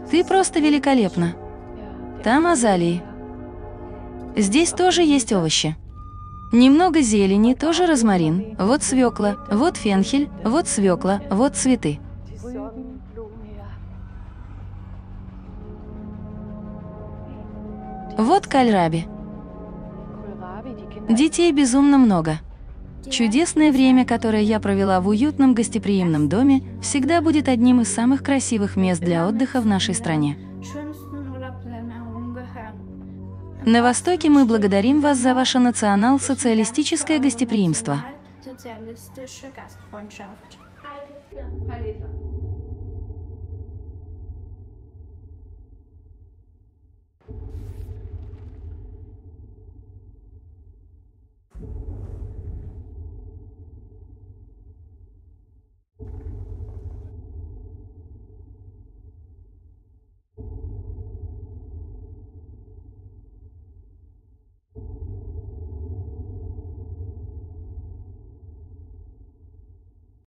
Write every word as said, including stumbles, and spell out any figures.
Ты просто великолепна. Там азалии. Здесь тоже есть овощи. Немного зелени, тоже розмарин. Вот свекла, вот фенхель, вот свекла, вот цветы. Вот кальраби. Детей безумно много. Чудесное время, которое я провела в уютном гостеприимном доме, всегда будет одним из самых красивых мест для отдыха в нашей стране. На Востоке мы благодарим вас за ваше национал-социалистическое гостеприимство.